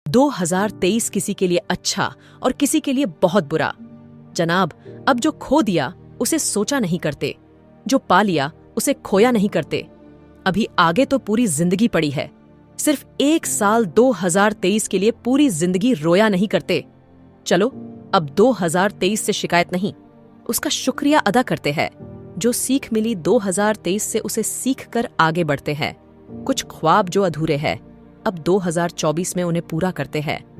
2023 किसी के लिए अच्छा और किसी के लिए बहुत बुरा। जनाब, अब जो खो दिया उसे सोचा नहीं करते, जो पा लिया उसे खोया नहीं करते। अभी आगे तो पूरी जिंदगी पड़ी है। सिर्फ एक साल 2023 के लिए पूरी जिंदगी रोया नहीं करते। चलो अब 2023 से शिकायत नहीं, उसका शुक्रिया अदा करते हैं। जो सीख मिली 2023 से उसे सीख कर आगे बढ़ते हैं। कुछ ख्वाब जो अधूरे हैं अब 2024 में उन्हें पूरा करते हैं।